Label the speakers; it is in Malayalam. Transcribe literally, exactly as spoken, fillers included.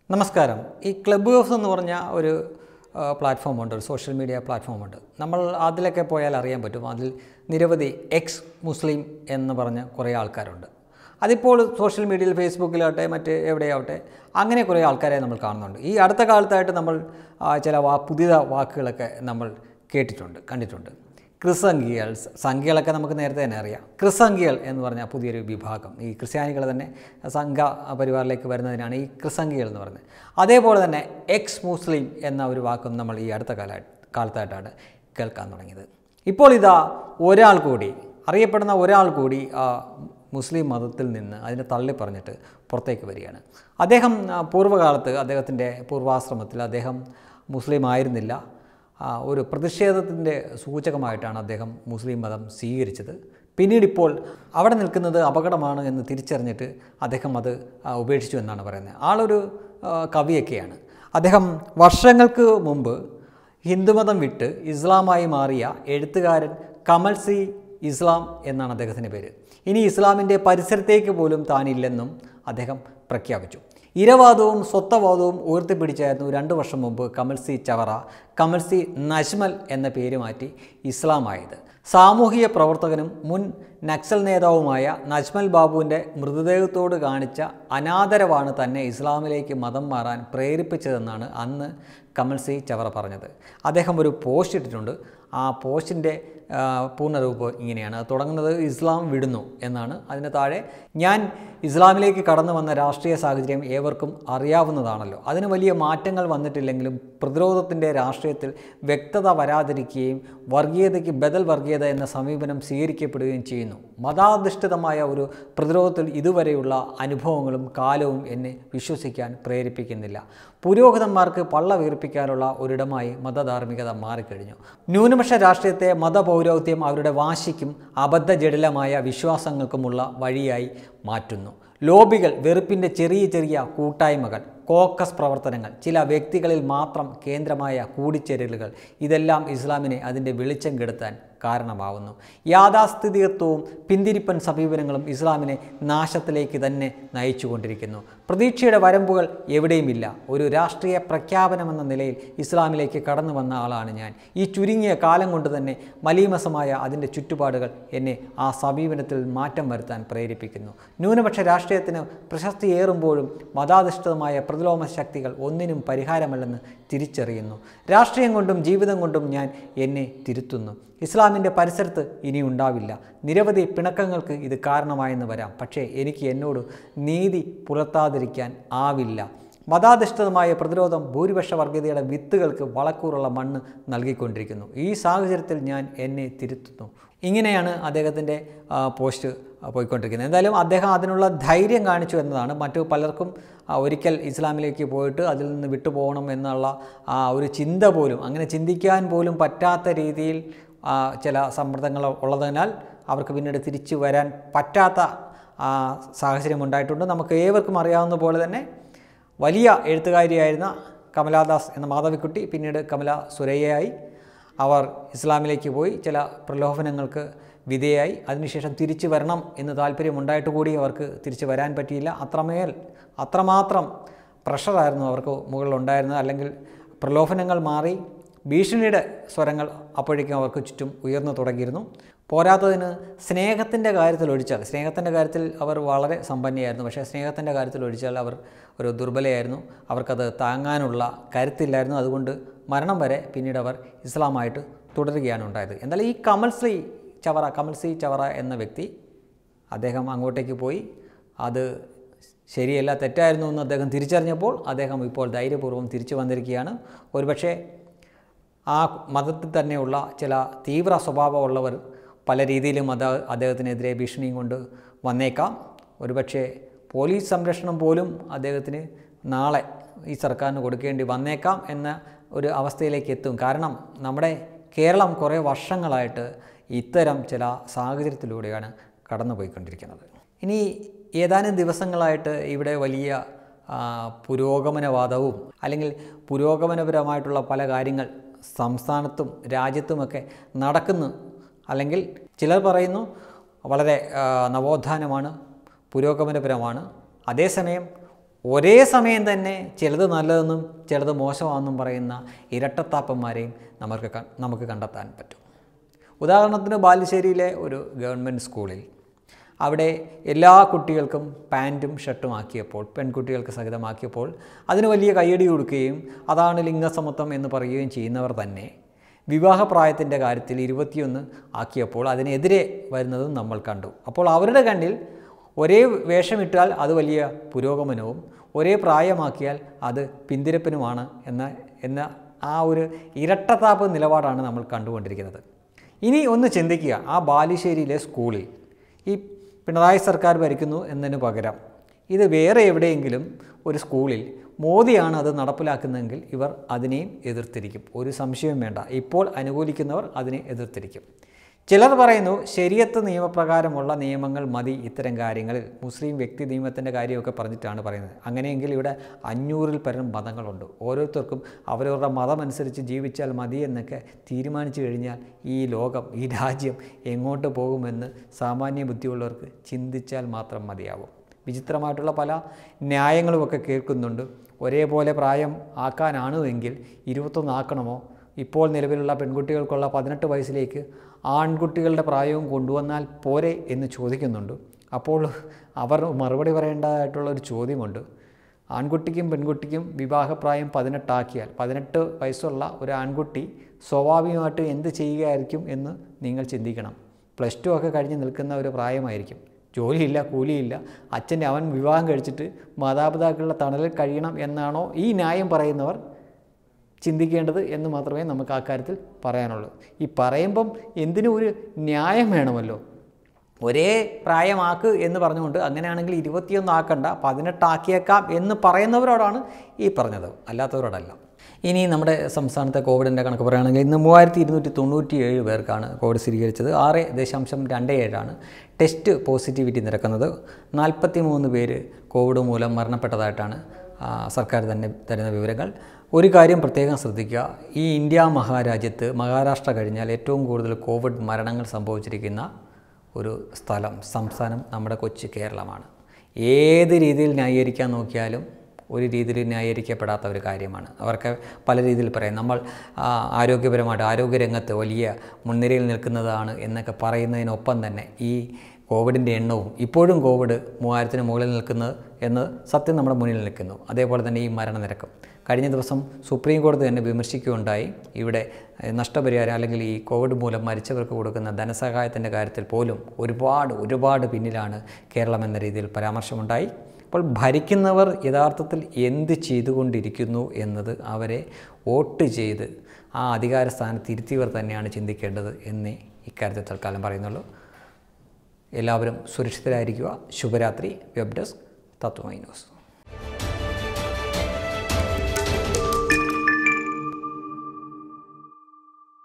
Speaker 1: നമസ്കാരം. ഈ ക്ലബ് ഹൗസ് എന്ന് പറഞ്ഞ ഒരു പ്ലാറ്റ്ഫോമുണ്ട്, ഒരു സോഷ്യൽ മീഡിയ പ്ലാറ്റ്ഫോമുണ്ട്. നമ്മൾ അതിലൊക്കെ പോയാൽ അറിയാൻ പറ്റും, അതിൽ നിരവധി എക്സ് മുസ്ലിം എന്ന് പറഞ്ഞ കുറേ ആൾക്കാരുണ്ട്. അതിപ്പോൾ സോഷ്യൽ മീഡിയയിൽ ഫേസ്ബുക്കിലാവട്ടെ മറ്റ് എവിടെയാവട്ടെ അങ്ങനെ കുറേ ആൾക്കാരെ നമ്മൾ കാണുന്നുണ്ട്. ഈ അടുത്ത കാലത്തായിട്ട് നമ്മൾ ചില വാ പുതിയ വാക്കുകളൊക്കെ നമ്മൾ കേട്ടിട്ടുണ്ട്, കണ്ടിട്ടുണ്ട്. ക്രിസംഖികൾ, സംഖ്യകളൊക്കെ നമുക്ക് നേരത്തെ തന്നെ അറിയാം. ക്രിസംഖികൾ എന്ന് പറഞ്ഞാൽ പുതിയൊരു വിഭാഗം, ഈ ക്രിസ്ത്യാനികൾ തന്നെ സംഘ പരിവാറിലേക്ക് വരുന്നതിനാണ് ഈ ക്രിസംഖികൾ എന്ന് പറയുന്നത്. അതേപോലെ തന്നെ എക്സ് മുസ്ലിം എന്ന ഒരു വാക്കും നമ്മൾ ഈ അടുത്ത കാല കാലത്തായിട്ടാണ് കേൾക്കാൻ തുടങ്ങിയത്. ഇപ്പോൾ ഇതാ ഒരാൾ കൂടി, അറിയപ്പെടുന്ന ഒരാൾ കൂടി ആ മുസ്ലിം മതത്തിൽ നിന്ന് അതിനെ തള്ളി പറഞ്ഞിട്ട് പുറത്തേക്ക് വരികയാണ്. അദ്ദേഹം പൂർവ്വകാലത്ത് അദ്ദേഹത്തിൻ്റെ പൂർവാശ്രമത്തിൽ അദ്ദേഹം മുസ്ലിം ആയിരുന്നില്ല. ഒരു പ്രതിഷേധത്തിൻ്റെ സൂചകമായിട്ടാണ് അദ്ദേഹം മുസ്ലിം മതം സ്വീകരിച്ചത്. പിന്നീടിപ്പോൾ അവിടെ നിൽക്കുന്നത് അപകടമാണ് എന്ന് തിരിച്ചറിഞ്ഞിട്ട് അദ്ദേഹം അത് ഉപേക്ഷിച്ചു എന്നാണ് പറയുന്നത്. ആളൊരു കവിയൊക്കെയാണ്. അദ്ദേഹം വർഷങ്ങൾക്ക് മുമ്പ് ഹിന്ദുമതം വിട്ട് ഇസ്ലാമായി മാറിയ എഴുത്തുകാരൻ കമൽ സി ഇസ്ലാം എന്നാണ് അദ്ദേഹത്തിൻ്റെ പേര്. ഇനി ഇസ്ലാമിൻ്റെ പരിസരത്തേക്ക് പോലും താനില്ലെന്നും അദ്ദേഹം പ്രഖ്യാപിച്ചു. ഇരവാദവും സ്വത്വവാദവും ഉയർത്തിപ്പിടിച്ചായിരുന്നു രണ്ട് വർഷം മുമ്പ് കമൽ സി ചവറ കമൽ സി നജ്മൽ എന്ന പേര് മാറ്റി ഇസ്ലാമായത്. സാമൂഹിക പ്രവർത്തകനും മുൻ നക്സൽ നേതാവുമായ നജ്മൽ ബാബുവിൻ്റെ മൃതദേഹത്തോട് കാണിച്ച അനാദരവാണ് തന്നെ ഇസ്ലാമിലേക്ക് മതം മാറാൻ പ്രേരിപ്പിച്ചതെന്നാണ് അന്ന് കമൽ സി ചവറ പറഞ്ഞത്. അദ്ദേഹം ഒരു പോസ്റ്റ് ഇട്ടിട്ടുണ്ട്. ആ പോസ്റ്റിൻ്റെ പൂർണ്ണരൂപം ഇങ്ങനെയാണ്. തുടങ്ങുന്നത് ഇസ്ലാം വിടുന്നു എന്നാണ്. അതിന് താഴെ, ഞാൻ ഇസ്ലാമിലേക്ക് കടന്നു വന്ന രാഷ്ട്രീയ സാഹചര്യം ഏവർക്കും അറിയാവുന്നതാണല്ലോ. അതിന് വലിയ മാറ്റങ്ങൾ വന്നിട്ടില്ലെങ്കിലും പ്രതിരോധത്തിൻ്റെ രാഷ്ട്രീയത്തിൽ വ്യക്തത വരാതിരിക്കുകയും വർഗീയതയ്ക്ക് ബദൽ വർഗീയത എന്ന സമീപനം സ്വീകരിക്കപ്പെടുകയും ചെയ്യുന്നു. മതാധിഷ്ഠിതമായ ഒരു പ്രതിരോധത്തിൽ ഇതുവരെയുള്ള അനുഭവങ്ങളും കാലവും എന്നെ വിശ്വസിക്കാൻ പ്രേരിപ്പിക്കുന്നില്ല. പുരോഹിതന്മാർക്ക് പള്ള വീർപ്പിക്കാനുള്ള ഒരിടമായി മതധാർമ്മികത മാറിക്കഴിഞ്ഞു. ന്യൂനപക്ഷ രാഷ്ട്രീയത്തെ മതപൗരോഹിത്യം അവരുടെ വാശിക്കും അബദ്ധജടിലമായ വിശ്വാസങ്ങൾക്കുമുള്ള വഴിയായി മാറ്റുന്നു. ലോബികൾ, വെറുപ്പിൻ്റെ ചെറിയ ചെറിയ കൂട്ടായ്മകൾ, കോക്കസ് പ്രവർത്തനങ്ങൾ, ചില വ്യക്തികളിൽ മാത്രം കേന്ദ്രമായ കൂടിച്ചേരലുകൾ, ഇതെല്ലാം ഇസ്ലാമിനെ അതിൻ്റെ വെളിച്ചം കെടുത്താൻ കാരണമാവുന്നു. യാഥാസ്ഥിതികത്വവും പിന്തിരിപ്പൻ സമീപനങ്ങളും ഇസ്ലാമിനെ നാശത്തിലേക്ക് തന്നെ നയിച്ചുകൊണ്ടിരിക്കുന്നു. പ്രതീക്ഷയുടെ വരമ്പുകൾ എവിടെയുമില്ല. ഒരു രാഷ്ട്രീയ പ്രഖ്യാപനമെന്ന നിലയിൽ ഇസ്ലാമിലേക്ക് കടന്നു വന്ന ആളാണ് ഞാൻ. ഈ ചുരുങ്ങിയ കാലം കൊണ്ട് തന്നെ മലീമസമായ അതിൻ്റെ ചുറ്റുപാടുകൾ എന്നെ ആ സമീപനത്തിൽ മാറ്റം വരുത്താൻ പ്രേരിപ്പിക്കുന്നു. ന്യൂനപക്ഷ രാഷ്ട്രീയത്തിന് പ്രശസ്തിയേറുമ്പോഴും മതാധിഷ്ഠിതമായ പ്രതിലോമ ശക്തികൾ ഒന്നിനും പരിഹാരമല്ലെന്ന് തിരിച്ചറിയുന്നു. രാഷ്ട്രീയം കൊണ്ടും ജീവിതം കൊണ്ടും ഞാൻ എന്നെ തിരുത്തുന്നു. ഇസ്ലാമിൻ്റെ പരിസരത്ത് ഇനി ഉണ്ടാവില്ല. നിരവധി പിണക്കങ്ങൾക്ക് ഇത് കാരണമായെന്ന് വരാം. പക്ഷേ എനിക്ക് എന്നോട് നീതി പുലർത്താതിരിക്കാൻ ആവില്ല. മതാധിഷ്ഠിതമായ പ്രതിരോധം ഭൂരിപക്ഷ വർഗീയതയുടെ വിത്തുകൾക്ക് വളക്കൂറുള്ള മണ്ണ് നൽകിക്കൊണ്ടിരിക്കുന്നു. ഈ സാഹചര്യത്തിൽ ഞാൻ എന്നെ തിരുത്തുന്നു. ഇങ്ങനെയാണ് അദ്ദേഹത്തിൻ്റെ പോസ്റ്റ് പോയിക്കൊണ്ടിരിക്കുന്നത്. എന്തായാലും അദ്ദേഹം അതിനുള്ള ധൈര്യം കാണിച്ചു എന്നതാണ്. മറ്റു പലർക്കും ഒരിക്കൽ ഇസ്ലാമിലേക്ക് പോയിട്ട് അതിൽ നിന്ന് വിട്ടുപോകണം എന്നുള്ള ആ ഒരു ചിന്ത പോലും, അങ്ങനെ ചിന്തിക്കാൻ പോലും പറ്റാത്ത രീതിയിൽ ചില സമ്മർദ്ദങ്ങൾ ഉള്ളതിനാൽ അവർക്ക് പിന്നീട് തിരിച്ചു വരാൻ പറ്റാത്ത സാഹചര്യം ഉണ്ടായിട്ടുണ്ട്. നമുക്ക് ഏവർക്കും അറിയാവുന്ന പോലെ തന്നെ വലിയ എഴുത്തുകാരിയായിരുന്ന കമലാദാസ് എന്ന മാധവിക്കുട്ടി പിന്നീട് കമല സുരയ്യയായി. അവർ ഇസ്ലാമിലേക്ക് പോയി, ചില പ്രലോഭനങ്ങൾക്ക് വിധേയായി. അതിനുശേഷം തിരിച്ചു വരണം എന്ന് താല്പര്യമുണ്ടായിട്ട് കൂടി അവർക്ക് തിരിച്ചു വരാൻ പറ്റിയില്ല. അത്രമേൽ അത്രമാത്രം പ്രഷറായിരുന്നു അവർക്ക് മുകളിലുണ്ടായിരുന്നത്. അല്ലെങ്കിൽ പ്രലോഭനങ്ങൾ മാറി ഭീഷണിയുടെ സ്വരങ്ങൾ അപ്പോഴേക്കും അവർക്ക് ചുറ്റും ഉയർന്നു തുടങ്ങിയിരുന്നു. പോരാത്തതിന് സ്നേഹത്തിൻ്റെ കാര്യത്തിൽ ഒഴിച്ചാൽ, സ്നേഹത്തിൻ്റെ കാര്യത്തിൽ അവർ വളരെ സമ്പന്നയായിരുന്നു, പക്ഷേ സ്നേഹത്തിൻ്റെ കാര്യത്തിൽ ഒഴിച്ചാൽ അവർ ഒരു ദുർബലയായിരുന്നു. അവർക്കത് താങ്ങാനുള്ള കരുത്തില്ലായിരുന്നു. അതുകൊണ്ട് മരണം വരെ പിന്നീട് അവർ ഇസ്ലാമായിട്ട് തുടരുകയാണ് ഉണ്ടായത്. എന്തായാലും ഈ കമൽ സി ചവറ കമൽ സി ചവറ എന്ന വ്യക്തി, അദ്ദേഹം അങ്ങോട്ടേക്ക് പോയി. അത് ശരിയല്ല, തെറ്റായിരുന്നു എന്ന് അദ്ദേഹം തിരിച്ചറിഞ്ഞപ്പോൾ അദ്ദേഹം ഇപ്പോൾ ധൈര്യപൂർവ്വം തിരിച്ചു വന്നിരിക്കുകയാണ്. ഒരുപക്ഷെ ആ മതത്തിൽ തന്നെയുള്ള ചില തീവ്ര സ്വഭാവമുള്ളവർ പല രീതിയിലും അത് അദ്ദേഹത്തിനെതിരെ ഭീഷണിയും കൊണ്ട് വന്നേക്കാം. ഒരുപക്ഷെ പോലീസ് സംരക്ഷണം പോലും അദ്ദേഹത്തിന് നാളെ ഈ സർക്കാരിന് കൊടുക്കേണ്ടി വന്നേക്കാം എന്ന ഒരു അവസ്ഥയിലേക്ക് എത്തും. കാരണം നമ്മുടെ കേരളം കുറേ വർഷങ്ങളായിട്ട് ഇത്തരം ചില സാഹചര്യത്തിലൂടെയാണ് കടന്നുപോയിക്കൊണ്ടിരിക്കുന്നത്. ഇനി ഏതാനും ദിവസങ്ങളായിട്ട് ഇവിടെ വലിയ പുരോഗമനവാദവും അല്ലെങ്കിൽ പുരോഗമനപരമായിട്ടുള്ള പല കാര്യങ്ങൾ സംസ്ഥാനത്തും രാജ്യത്തുമൊക്കെ നടക്കുന്നു. അല്ലെങ്കിൽ ചിലർ പറയുന്നു വളരെ നവോത്ഥാനമാണ്, പുരോഗമനപരമാണ്. അതേസമയം ഒരേ സമയം തന്നെ ചിലത് നല്ലതെന്നും ചിലത് മോശമാണെന്നും പറയുന്ന ഇരട്ടത്താപ്പന്മാരെയും നമുക്ക് നമുക്ക് കണ്ടെത്താൻ പറ്റും. ഉദാഹരണത്തിന് ബാലുശ്ശേരിയിലെ ഒരു ഗവൺമെൻറ് സ്കൂളിൽ അവിടെ എല്ലാ കുട്ടികൾക്കും പാൻറ്റും ഷർട്ടും ആക്കിയപ്പോൾ, പെൺകുട്ടികൾക്ക് സഹിതമാക്കിയപ്പോൾ അതിന് വലിയ കയ്യടി കൊടുക്കുകയും അതാണ് ലിംഗസമത്വം എന്ന് പറയുകയും ചെയ്യുന്നവർ തന്നെ വിവാഹപ്രായത്തിൻ്റെ കാര്യത്തിൽ ഇരുപത്തിയൊന്ന് ആക്കിയപ്പോൾ അതിനെതിരെ വരുന്നതും നമ്മൾ കണ്ടു. അപ്പോൾ അവരുടെ കണ്ണിൽ ഒരേ വേഷമിട്ടാൽ അത് വലിയ പുരോഗമനവും ഒരേ പ്രായമാക്കിയാൽ അത് പിന്തിരപ്പനുമാണ് എന്ന എന്ന ആ ഒരു ഇരട്ടത്താപ്പ് നിലപാടാണ് നമ്മൾ കണ്ടുകൊണ്ടിരിക്കുന്നത്. ഇനി ഒന്ന് ചിന്തിക്കുക, ആ ബാലുശ്ശേരിയിലെ സ്കൂളിൽ ഈ പിണറായി സർക്കാർ ഭരിക്കുന്നു എന്നതിന് പകരം ഇത് വേറെ എവിടെയെങ്കിലും ഒരു സ്കൂളിൽ മോദിയാണ് അത് നടപ്പിലാക്കുന്നതെങ്കിൽ ഇവർ അതിനെയും എതിർത്തിരിക്കും. ഒരു സംശയവും വേണ്ട. ഇപ്പോൾ അനുകൂലിക്കുന്നവർ അതിനെ എതിർത്തിരിക്കും. ചിലർ പറയുന്നു ശരീഅത്ത് നിയമപ്രകാരമുള്ള നിയമങ്ങൾ മതി ഇത്തരം കാര്യങ്ങളിൽ, മുസ്ലിം വ്യക്തി നിയമത്തിൻ്റെ കാര്യമൊക്കെ പറഞ്ഞിട്ടാണ് പറയുന്നത്. അങ്ങനെയെങ്കിൽ ഇവിടെ അഞ്ഞൂറിൽ പരം മതങ്ങളുണ്ട്. ഓരോരുത്തർക്കും അവരവരുടെ മതമനുസരിച്ച് ജീവിച്ചാൽ മതി എന്നൊക്കെ തീരുമാനിച്ചു കഴിഞ്ഞാൽ ഈ ലോകം, ഈ രാജ്യം എങ്ങോട്ട് പോകുമെന്ന് സാമാന്യ ബുദ്ധിയുള്ളവർക്ക് ചിന്തിച്ചാൽ മാത്രം മതിയാവും. വിചിത്രമായിട്ടുള്ള പല ന്യായങ്ങളുമൊക്കെ കേൾക്കുന്നുണ്ട്. ഒരേപോലെ പ്രായം ആക്കാനാണ് എങ്കിൽ ഇരുപത്തൊന്ന് ആക്കണമോ? ഇപ്പോൾ നിലവിലുള്ള പെൺകുട്ടികൾക്കുള്ള പതിനെട്ട് വയസ്സിലേക്ക് ആൺകുട്ടികളുടെ പ്രായവും കൊണ്ടുവന്നാൽ പോരെ എന്ന് ചോദിക്കുന്നുണ്ട്. അപ്പോൾ അവർ മറുപടി പറയേണ്ടതായിട്ടുള്ളൊരു ചോദ്യമുണ്ട്. ആൺകുട്ടിക്കും പെൺകുട്ടിക്കും വിവാഹപ്രായം പതിനെട്ടാക്കിയാൽ പതിനെട്ട് വയസ്സുള്ള ഒരു ആൺകുട്ടി സ്വാഭാവികമായിട്ട് എന്ത് ചെയ്യുകയായിരിക്കും എന്ന് നിങ്ങൾ ചിന്തിക്കണം. പ്ലസ് ടു ഒക്കെ കഴിഞ്ഞ് നിൽക്കുന്ന ഒരു പ്രായമായിരിക്കും. ജോലിയില്ല, കൂലിയില്ല, അച്ഛൻ്റെ അവൻ വിവാഹം കഴിച്ചിട്ട് മാതാപിതാക്കളുടെ തണലിൽ കഴിയണം എന്നാണോ ഈ ന്യായം പറയുന്നവർ ചിന്തിക്കേണ്ടത് എന്ന് മാത്രമേ നമുക്ക് ആ കാര്യത്തിൽ പറയാനുള്ളൂ. ഈ പറയുമ്പം എന്തിനും ഒരു ന്യായം വേണമല്ലോ. ഒരേ പ്രായമാക്ക് എന്ന് പറഞ്ഞുകൊണ്ട് അങ്ങനെയാണെങ്കിൽ ഇരുപത്തിയൊന്ന് ആക്കണ്ട, പതിനെട്ടാക്കിയേക്കാം എന്ന് പറയുന്നവരോടാണ് ഈ പറഞ്ഞത്, അല്ലാത്തവരോടല്ല. ഇനി നമ്മുടെ സംസ്ഥാനത്തെ കോവിഡിൻ്റെ കണക്ക് പറയുകയാണെങ്കിൽ ഇന്ന് മൂവായിരത്തി ഇരുന്നൂറ്റി തൊണ്ണൂറ്റി ഏഴ് പേർക്കാണ് കോവിഡ് സ്ഥിരീകരിച്ചത്. ആറ് ദശാംശം രണ്ട് ഏഴാണ് ടെസ്റ്റ് പോസിറ്റിവിറ്റി നിരക്കുന്നത്. നാൽപ്പത്തി മൂന്ന് പേര് കോവിഡ് മൂലം മരണപ്പെട്ടതായിട്ടാണ് സർക്കാർ തന്നെ തരുന്ന വിവരങ്ങൾ. ഒരു കാര്യം പ്രത്യേകം ശ്രദ്ധിക്കുക, ഈ ഇന്ത്യ മഹാരാജ്യത്ത് മഹാരാഷ്ട്ര കഴിഞ്ഞാൽ ഏറ്റവും കൂടുതൽ കോവിഡ് മരണങ്ങൾ സംഭവിച്ചിരിക്കുന്ന ഒരു സ്ഥലം, സംസ്ഥാനം നമ്മുടെ കൊച്ചു കേരളമാണ്. ഏത് രീതിയിൽ ന്യായീകരിക്കാൻ നോക്കിയാലും ഒരു രീതിയിൽ ന്യായീകരിക്കപ്പെടാത്ത ഒരു കാര്യമാണ്. അവർക്ക് പല രീതിയിൽ പറയും, നമ്മൾ ആരോഗ്യപരമായിട്ട് ആരോഗ്യരംഗത്ത് വലിയ മുൻനിരയിൽ നിൽക്കുന്നതാണ് എന്നൊക്കെ പറയുന്നതിനൊപ്പം തന്നെ ഈ കോവിഡിൻ്റെ എണ്ണവും ഇപ്പോഴും കോവിഡ് മൂവായിരത്തിന് മുകളിൽ നിൽക്കുന്നത് എന്ന് സത്യം നമ്മുടെ മുന്നിൽ നിൽക്കുന്നു. അതേപോലെ തന്നെ ഈ മരണനിരക്കും കഴിഞ്ഞ ദിവസം സുപ്രീം കോടതി തന്നെ വിമർശിക്കുകയുണ്ടായി. ഇവിടെ നഷ്ടപരിഹാരം അല്ലെങ്കിൽ ഈ കോവിഡ് മൂലം മരിച്ചവർക്ക് കൊടുക്കുന്ന ധനസഹായത്തിൻ്റെ കാര്യത്തിൽ പോലും ഒരുപാട് ഒരുപാട് പിന്നിലാണ് കേരളം എന്ന രീതിയിൽ പരാമർശമുണ്ടായി. അപ്പോൾ ഭരിക്കുന്നവർ യഥാർത്ഥത്തിൽ എന്ത് ചെയ്തുകൊണ്ടിരിക്കുന്നു എന്നത് അവരെ വോട്ട് ചെയ്ത് ആ അധികാര സ്ഥാനത്ത് ഇരുത്തിയവർ തന്നെയാണ് ചിന്തിക്കേണ്ടത് എന്നേ ഇക്കാര്യത്തിൽ തൽക്കാലം പറയുന്നുള്ളൂ. എല്ലാവരും സുരക്ഷിതരായിരിക്കുക. ശുഭരാത്രി. Web desk Tattvamayi news.